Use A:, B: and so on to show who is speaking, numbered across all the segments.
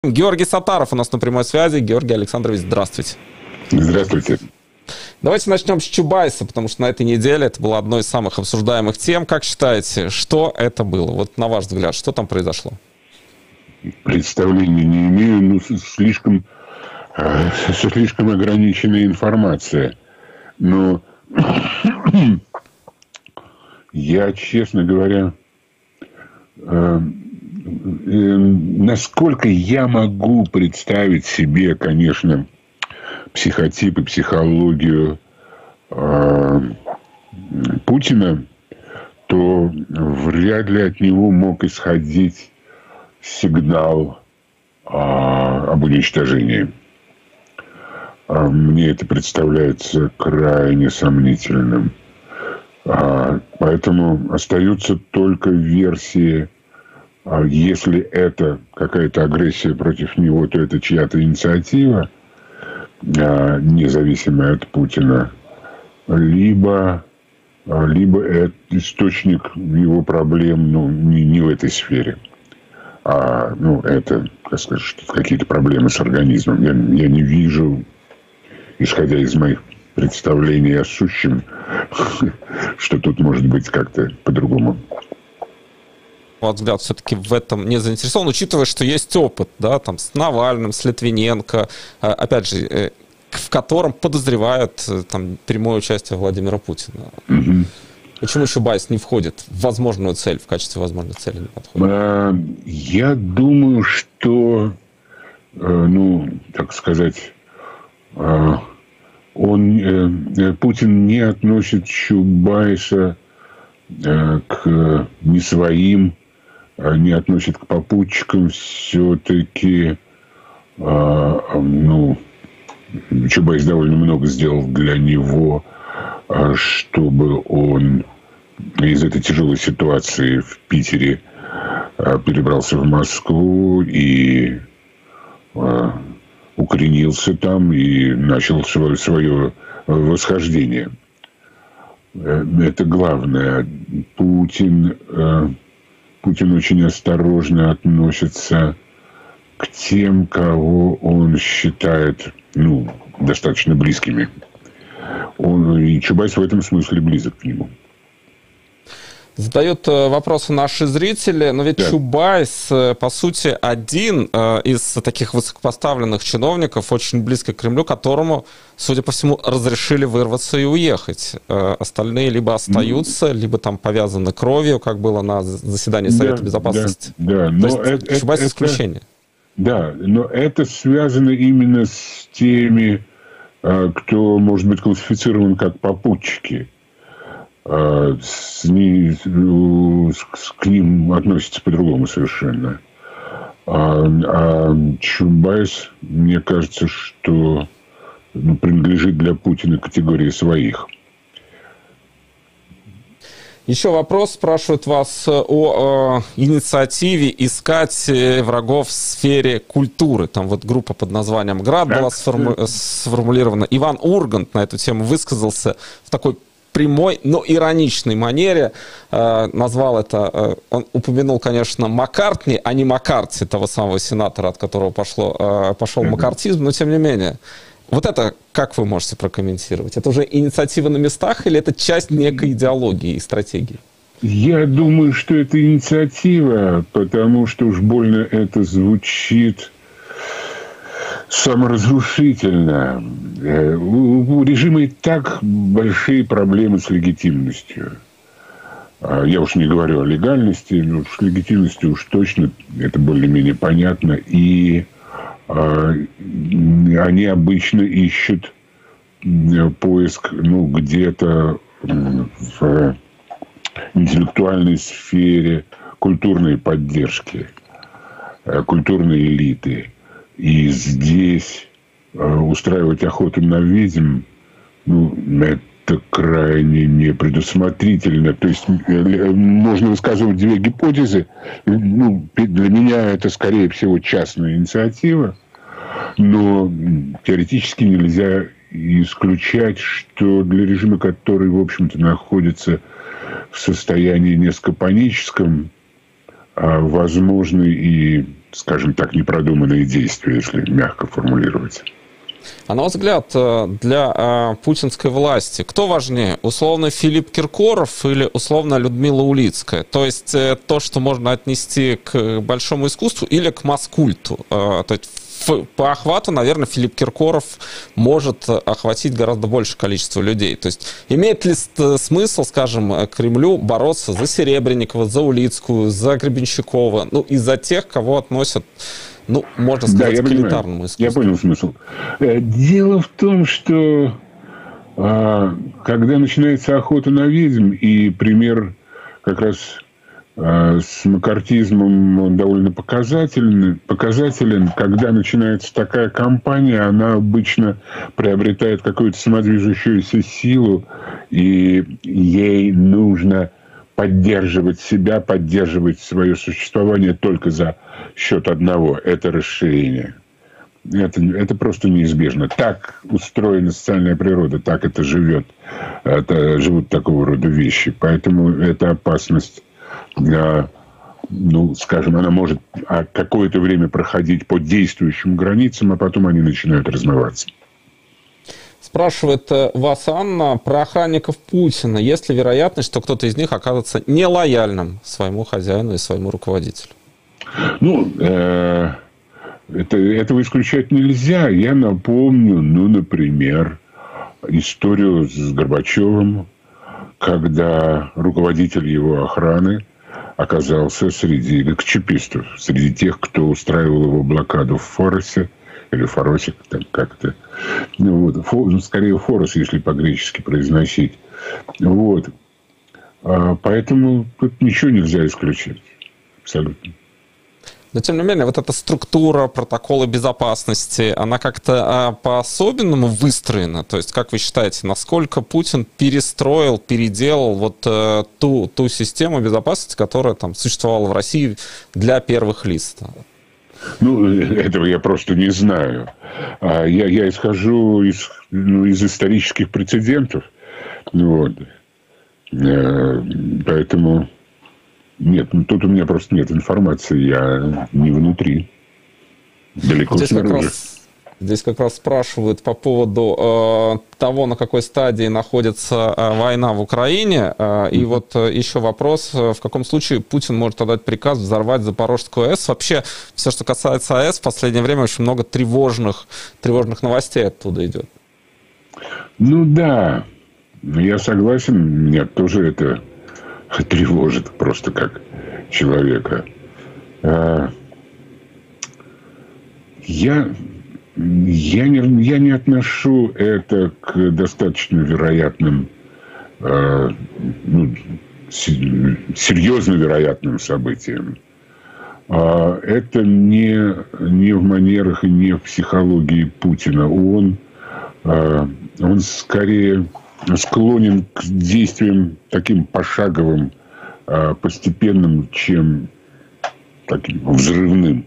A: Георгий Саттаров у нас на прямой связи. Георгий Александрович, здравствуйте.
B: Здравствуйте.
A: Давайте начнем с Чубайса, потому что на этой неделе это было одной из самых обсуждаемых тем. Как считаете, что это было? Вот на ваш взгляд, что там произошло?
B: Представления не имею, но слишком ограниченная информация. Но я, честно говоря, насколько я могу представить себе, конечно, психотип и психологию Путина, то вряд ли от него мог исходить сигнал об уничтожении. Мне это представляется крайне сомнительным. Поэтому остаются только версии. Если это какая-то агрессия против него, то это чья-то инициатива, независимая от Путина, либо это источник его проблем, не в этой сфере, это, так сказать, какие-то проблемы с организмом. Я не вижу, исходя из моих представлений о сущем, что тут может быть как-то по-другому.
A: Вот взгляд все-таки в этом не заинтересован, учитывая, что есть опыт, да, там, с Навальным, с Литвиненко, опять же, в котором подозревают там, прямое участие Владимира Путина. Угу. Почему Чубайс не входит в возможную цель, в качестве возможной цели не подходит?
B: Я думаю, что, так сказать, Путин не относит Чубайса к не своим, не относит к попутчикам. Все-таки Чубайс довольно много сделал для него, чтобы он из этой тяжелой ситуации в Питере перебрался в Москву и укоренился там и начал свое восхождение. Это главное. Путин очень осторожно относится к тем, кого он считает достаточно близкими. И Чубайс в этом смысле близок к нему.
A: Задают вопросы наши зрители, но ведь да. Чубайс, по сути, один из таких высокопоставленных чиновников, очень близко к Кремлю, которому, судя по всему, разрешили вырваться и уехать. Остальные либо остаются, либо там повязаны кровью, как было на заседании Совета Безопасности.
B: Да.
A: Но Чубайс исключение.
B: Да, но это связано именно с теми, кто может быть классифицирован как попутчики. К ним относятся по-другому совершенно. А Чубайс, мне кажется, что принадлежит для Путина к категории своих.
A: Еще вопрос. Спрашивают вас о инициативе искать врагов в сфере культуры. Там вот группа под названием «Град» была сформулирована. Иван Ургант на эту тему высказался в такой прямой, но ироничной манере. Назвал это, он упомянул, конечно, Маккартни, а не Маккарти, того самого сенатора, от которого пошел маккартизм, но тем не менее. Вот это как вы можете прокомментировать? Это уже инициатива на местах или это часть некой идеологии и стратегии?
B: Я думаю, что это инициатива, потому что уж больно это звучит саморазрушительно. У режима и так большие проблемы с легитимностью. Я уж не говорю о легальности, но с легитимностью уж точно это более-менее понятно. И они обычно ищут поиск где-то в интеллектуальной сфере культурной поддержки, культурной элиты. И здесь устраивать охоту на ведьм, это крайне непредусмотрительно. То есть можно высказывать две гипотезы. Для меня это, скорее всего, частная инициатива. Но теоретически нельзя исключать, что для режима, который, в общем-то, находится в состоянии несколько паническом, возможны и, скажем так, непродуманные действия, если мягко формулировать.
A: А на ваш взгляд, для путинской власти кто важнее? Условно Филипп Киркоров или условно Людмила Улицкая? То есть то, что можно отнести к большому искусству или к масс-культу? То есть по охвату, наверное, Филипп Киркоров может охватить гораздо большее количество людей. То есть имеет ли смысл, скажем, Кремлю бороться за Серебренникова, за Улицкую, за Гребенщикова, ну и за тех, кого относят, ну, можно сказать,
B: да,
A: к элитарному искусству?
B: Я понял смысл. Дело в том, что когда начинается охота на ведьм, и пример как раз с маккартизмом он довольно показателен. Когда начинается такая кампания, она обычно приобретает какую-то самодвижущуюся силу, и ей нужно поддерживать себя, поддерживать свое существование только за счет одного – это расширение. Это просто неизбежно. Так устроена социальная природа, так это живет. Живут такого рода вещи. Поэтому эта опасность, ну, скажем, она может какое-то время проходить по действующим границам, а потом они начинают размываться.
A: Спрашивает вас Анна про охранников Путина. Есть ли вероятность, что кто-то из них окажется нелояльным своему хозяину и своему руководителю?
B: Ну, этого исключать нельзя. Я напомню, ну, например, историю с Горбачевым, когда руководитель его охраны оказался среди ГКЧПистов, среди тех, кто устраивал его блокаду в Форосе, или Форосе, там как-то. Ну, вот, скорее Форос, если по-гречески произносить. Вот. Поэтому тут ничего нельзя исключать. Абсолютно.
A: Но, тем не менее, вот эта структура, протоколы безопасности, она как-то по-особенному выстроена? То есть, как вы считаете, насколько Путин перестроил, переделал вот ту систему безопасности, которая там существовала в России для первых лиц?
B: Ну, этого я просто не знаю. Я исхожу из исторических прецедентов. Вот. Поэтому... Нет, тут у меня просто нет информации, я не внутри, далеко снаружи.
A: Здесь как раз спрашивают по поводу того, на какой стадии находится война в Украине. И вот еще вопрос, в каком случае Путин может отдать приказ взорвать Запорожскую АЭС. Вообще, все, что касается АЭС, в последнее время очень много тревожных новостей оттуда идет.
B: Ну да, я согласен, меня тоже это тревожит просто как человека. Я не отношу это к достаточно вероятным, серьезно вероятным событиям. Это не в манерах и не в психологии Путина. Он скорее склонен к действиям таким пошаговым, постепенным, чем таким взрывным.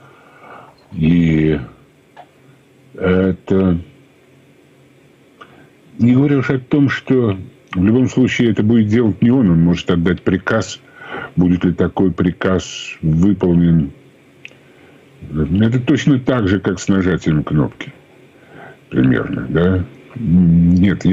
B: И это... Не говоря уж о том, что в любом случае это будет делать не он может отдать приказ. Будет ли такой приказ выполнен? Это точно так же, как с нажатием кнопки. Примерно, да? Нет,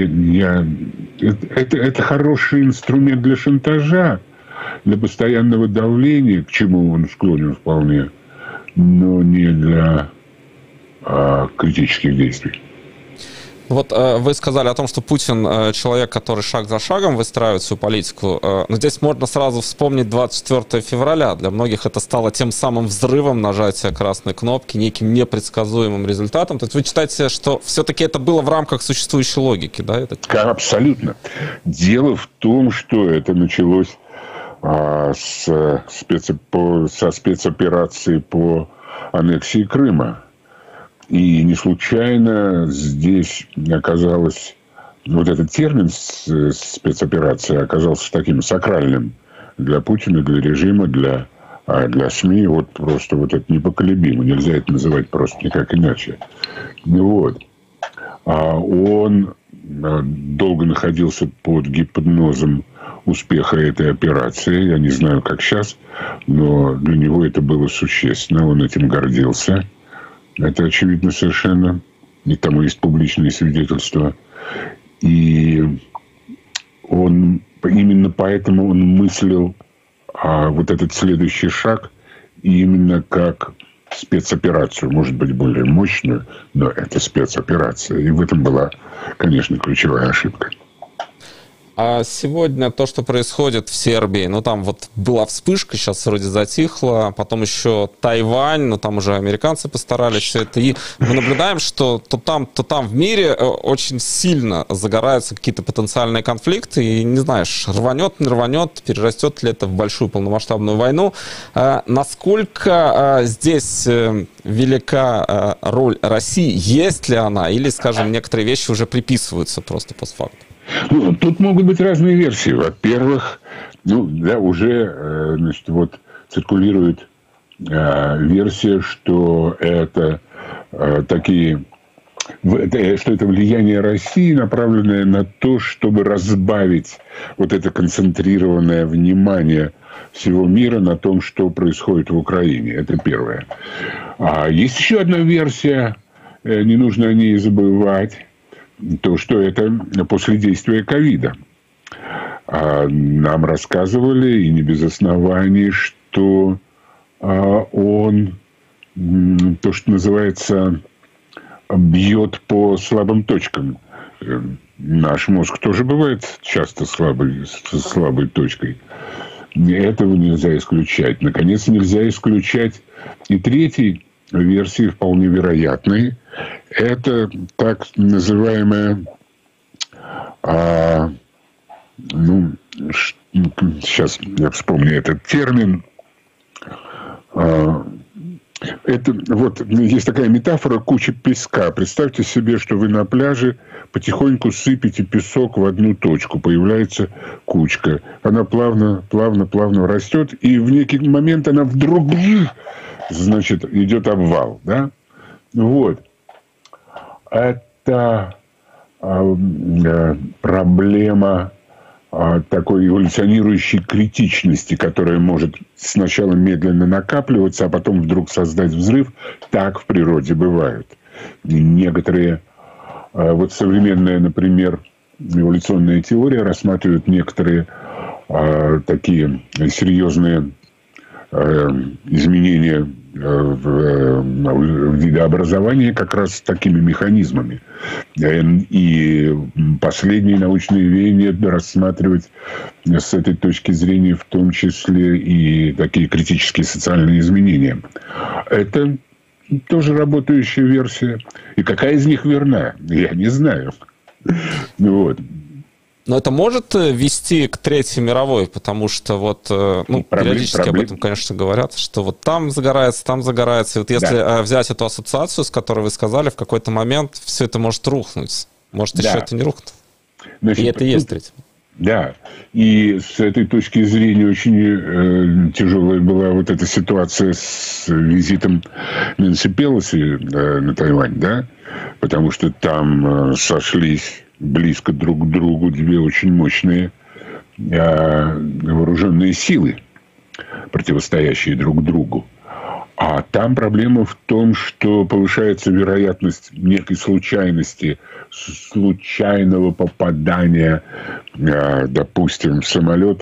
B: это хороший инструмент для шантажа, для постоянного давления, к чему он склонен вполне, но не для критических действий.
A: Вот вы сказали о том, что Путин человек, который шаг за шагом выстраивает свою политику. Но здесь можно сразу вспомнить 24 февраля. Для многих это стало тем самым взрывом нажатия красной кнопки, неким непредсказуемым результатом. То есть вы считаете, что все-таки это было в рамках существующей логики, да?
B: Абсолютно. Дело в том, что это началось со спецоперации по аннексии Крыма. И не случайно здесь оказалось... Вот этот термин спецоперация оказался таким сакральным для Путина, для режима, для СМИ. Вот просто вот это непоколебимо. Нельзя это называть просто никак иначе. Вот. Он долго находился под гипнозом успеха этой операции. Я не знаю, как сейчас, но для него это было существенно. Он этим гордился. Это очевидно совершенно. И тому есть публичные свидетельства. И он именно поэтому он мыслил вот этот следующий шаг именно как спецоперацию, может быть, более мощную, но это спецоперация. И в этом была, конечно, ключевая ошибка.
A: А сегодня то, что происходит в Сербии, ну там вот была вспышка, сейчас вроде затихло, потом еще Тайвань, но там уже американцы постарались все это. И мы наблюдаем, что то там в мире очень сильно загораются какие-то потенциальные конфликты, и не знаешь, рванет, не рванет, перерастет ли это в большую полномасштабную войну. Насколько здесь велика роль России, есть ли она, или, скажем, некоторые вещи уже приписываются просто постфактум?
B: Ну, тут могут быть разные версии. Во-первых, уже циркулирует версия, что это что это влияние России, направленное на то, чтобы разбавить вот это концентрированное внимание всего мира на том, что происходит в Украине. Это первое. А есть еще одна версия, не нужно о ней забывать. То, что это после действия ковида. Нам рассказывали, и не без оснований, что он, то, что называется, бьет по слабым точкам. Наш мозг тоже бывает часто слабой точкой. Этого нельзя исключать. Наконец, нельзя исключать и третий версии, вполне вероятной. Это так называемая, сейчас я вспомню этот термин. Это вот есть такая метафора куча песка. Представьте себе, что вы на пляже потихоньку сыпете песок в одну точку. Появляется кучка. Она плавно растет. И в некий момент она вдруг, значит, идет обвал. Да? Вот. Это проблема такой эволюционирующей критичности, которая может сначала медленно накапливаться, а потом вдруг создать взрыв. Так в природе бывает. Некоторые, вот современная, например, эволюционная теория рассматривает некоторые такие серьезные изменения в видообразовании как раз с такими механизмами. И последние научные веяния рассматривать с этой точки зрения в том числе и такие критические социальные изменения. Это тоже работающая версия. И какая из них верна? Я не знаю. Вот.
A: Но это может вести к Третьей мировой, потому что вот, периодически об этом, конечно, говорят, что вот там загорается. И вот если взять эту ассоциацию, с которой вы сказали, в какой-то момент все это может рухнуть. Может, еще это не рухнет. Значит, и это и есть Третья.
B: Да. И с этой точки зрения очень тяжелая была вот эта ситуация с визитом Нэнси Пелоси на Тайвань, да? Потому что там сошлись близко друг к другу две очень мощные вооруженные силы, противостоящие друг другу. А там проблема в том, что повышается вероятность некой случайности, случайного попадания, допустим, в самолет,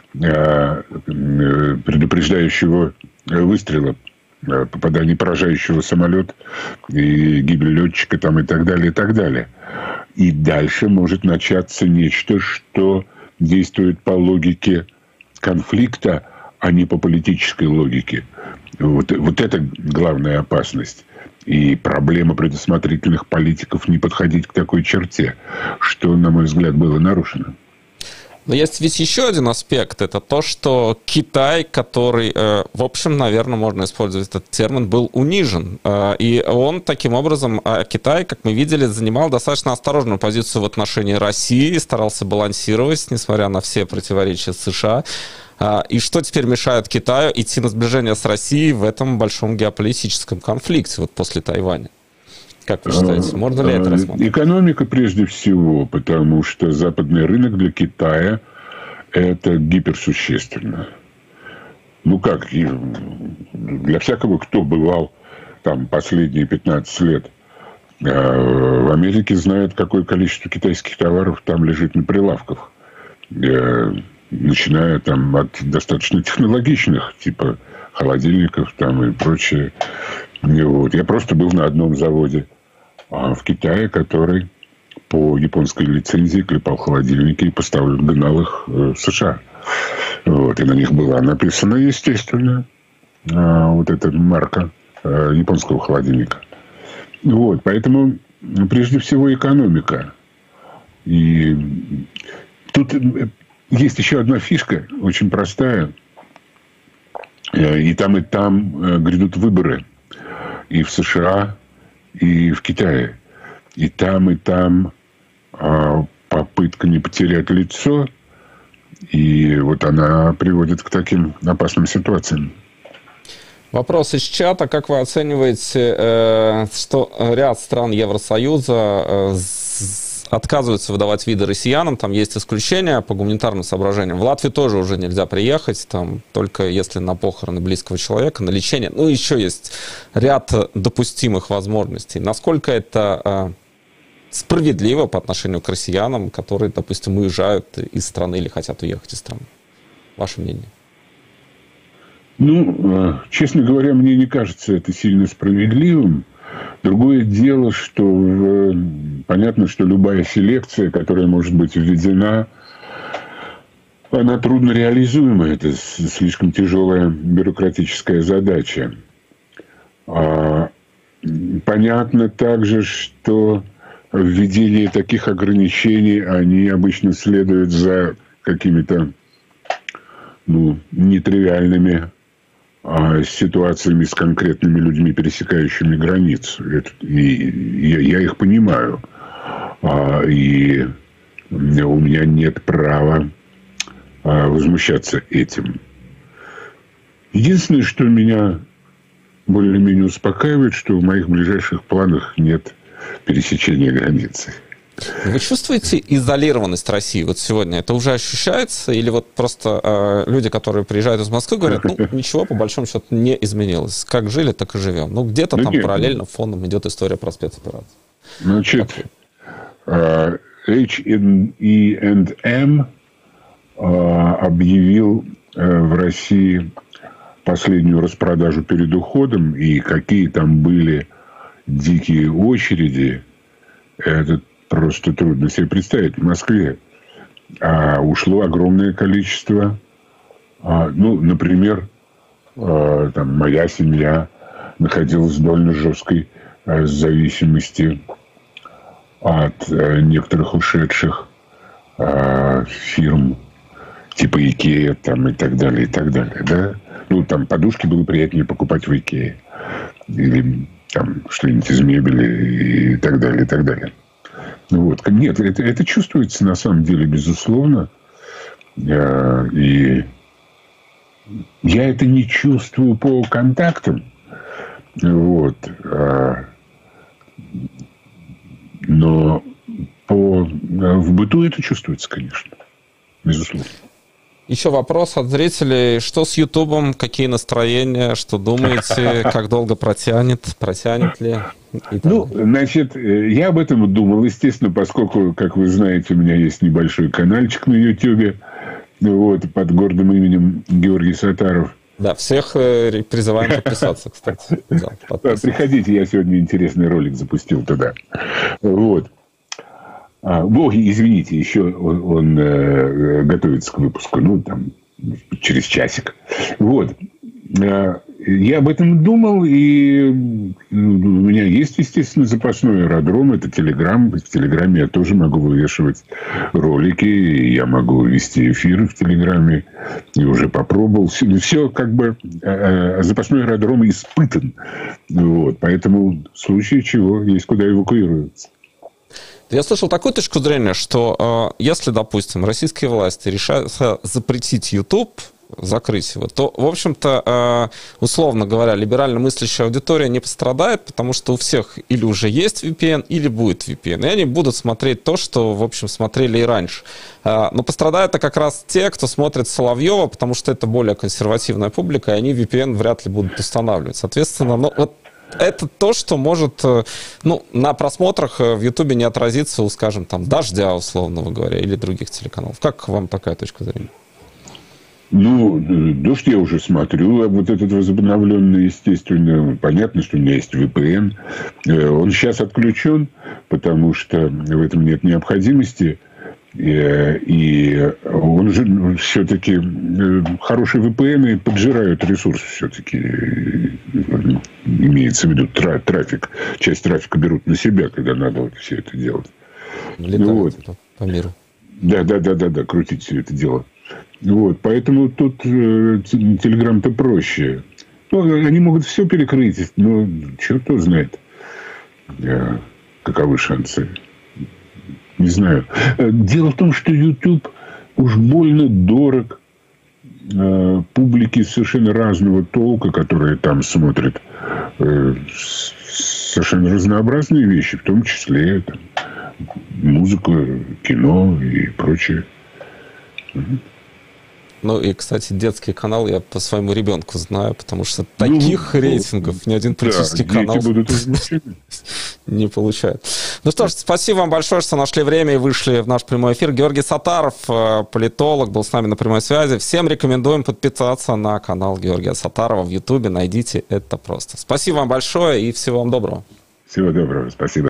B: предупреждающего выстрела, попадание поражающего самолет, и гибель летчика там, и так далее, и так далее. И дальше может начаться нечто, что действует по логике конфликта, а не по политической логике. Вот это главная опасность. И проблема предусмотрительных политиков не подходить к такой черте, что, на мой взгляд, было нарушено.
A: Но есть ведь еще один аспект. Это то, что Китай, который, в общем, наверное, можно использовать этот термин, был унижен. И он таким образом, Китай, как мы видели, занимал достаточно осторожную позицию в отношении России, старался балансировать, несмотря на все противоречия с США. И что теперь мешает Китаю идти на сближение с Россией в этом большом геополитическом конфликте вот после Тайваня? Как вы считаете, можно ли это рассмотреть?
B: Экономика прежде всего, потому что западный рынок для Китая – это гиперсущественно. Ну как, для всякого, кто бывал там последние 15 лет в Америке, знает, какое количество китайских товаров там лежит на прилавках. Начиная там от достаточно технологичных, типа холодильников там и прочее. Вот. Я просто был на одном заводе в Китае, который по японской лицензии клепал холодильники и гнал их в США. Вот. И на них была написана, естественно, вот эта марка японского холодильника. Вот. Поэтому прежде всего экономика. И тут есть еще одна фишка, очень простая. И там грядут выборы. И в США, и в Китае. И там попытка не потерять лицо. И вот она приводит к таким опасным ситуациям.
A: Вопрос из чата. Как вы оцениваете, что ряд стран Евросоюза отказываются выдавать виды россиянам? Там есть исключения по гуманитарным соображениям. В Латвию тоже уже нельзя приехать, там, только если на похороны близкого человека, на лечение. Ну, еще есть ряд допустимых возможностей. Насколько это справедливо по отношению к россиянам, которые, допустим, уезжают из страны или хотят уехать из страны? Ваше мнение?
B: Ну, честно говоря, мне не кажется это сильно справедливым. Другое дело, что понятно, что любая селекция, которая может быть введена, она трудно реализуема. Это слишком тяжелая бюрократическая задача. Понятно также, что введение таких ограничений, они обычно следуют за какими-то нетривиальными ситуациями с конкретными людьми, пересекающими границу. И я их понимаю. И у меня нет права возмущаться этим. Единственное, что меня более-менее успокаивает, что в моих ближайших планах нет пересечения границы.
A: Вы чувствуете изолированность России вот сегодня? Это уже ощущается? Или вот просто люди, которые приезжают из Москвы, говорят, ничего по большому счету не изменилось. Как жили, так и живем. Ну, где-то там параллельно фоном идет история про спецоперацию.
B: Значит, H&M объявил в России последнюю распродажу перед уходом, и какие там были дикие очереди, это просто трудно себе представить. В Москве ушло огромное количество. Например, там моя семья находилась в довольно жесткой зависимости от некоторых ушедших фирм типа Икея там, и так далее, и так далее. Да? Ну, там подушки было приятнее покупать в Икее. Или там что-нибудь из мебели и так далее, и так далее. Вот. Нет, это чувствуется на самом деле, безусловно. И я это не чувствую по контактам. Вот. Но в быту это чувствуется, конечно. Безусловно.
A: Еще вопрос от зрителей. Что с Ютубом? Какие настроения? Что думаете? Как долго протянет? Протянет ли?
B: Значит, я об этом думал, естественно, поскольку, как вы знаете, у меня есть небольшой канальчик на Ютубе, вот, под гордым именем Георгий Сатаров.
A: Да, всех призываем подписаться, кстати. Да,
B: приходите, я сегодня интересный ролик запустил туда. Вот. Извините, еще он готовится к выпуску, через часик. Вот. Я об этом думал, и у меня есть, естественно, запасной аэродром, это Телеграм. В Телеграме я тоже могу вывешивать ролики, и я могу вести эфиры в Телеграме, и уже попробовал. Все как бы запасной аэродром испытан. Вот. Поэтому в случае чего есть куда эвакуироваться.
A: Я слышал такую точку зрения, что если, допустим, российские власти решают запретить YouTube, закрыть его, то, в общем-то, условно говоря, либерально мыслящая аудитория не пострадает, потому что у всех или уже есть VPN, или будет VPN, и они будут смотреть то, что, в общем, смотрели и раньше. Но пострадают как раз те, кто смотрит Соловьева, потому что это более консервативная публика, и они VPN вряд ли будут устанавливать. Соответственно, ну, вот это то, что может, ну, на просмотрах в Ютубе не отразиться у, скажем, там, Дождя, условно говоря, или других телеканалов. Как вам такая точка зрения?
B: Ну, «Дождь» я уже смотрю, а вот этот возобновленный, естественно, понятно, что у меня есть VPN. Он сейчас отключен, потому что в этом нет необходимости. И он же все-таки хорошие VPN поджирают ресурс все-таки. Имеется в виду трафик. Часть трафика берут на себя, когда надо вот все это делать.
A: Летают вот по миру.
B: Да, крутить все это дело. Вот, поэтому тут Телеграм-то проще. Ну, они могут все перекрыть, но черт его знает, каковы шансы. Не знаю. Дело в том, что YouTube уж больно дорог публике совершенно разного толка, которые там смотрят совершенно разнообразные вещи, в том числе там, музыку, кино и прочее.
A: Ну и, кстати, детский канал я по своему ребенку знаю, потому что таких рейтингов ни один политический канал не получает. Ну что ж, спасибо вам большое, что нашли время и вышли в наш прямой эфир. Георгий Саттаров, политолог, был с нами на прямой связи. Всем рекомендуем подписаться на канал Георгия Саттарова в Ютубе. Найдите, это просто. Спасибо вам большое и всего вам доброго.
B: Всего доброго, спасибо.